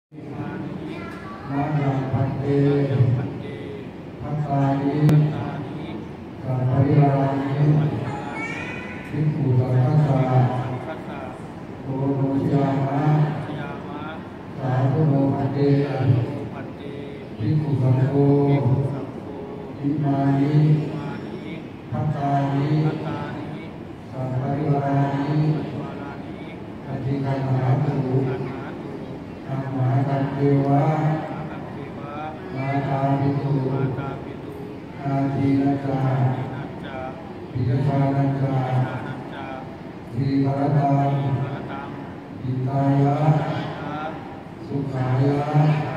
นายังพันเตพัตตานิสัพพะริวานิภิกขุสังฆัสสะโอโนชยามะสาธุโนพันเตภิกขุสังโฆอิมานิพัตตานิสัพพะริวานิอธิคันหาตุธรรมะกันเทวะมาตาปิตุอาทีนัจจาปิยชานัจจาทีภรตังอิตายะสุขายะ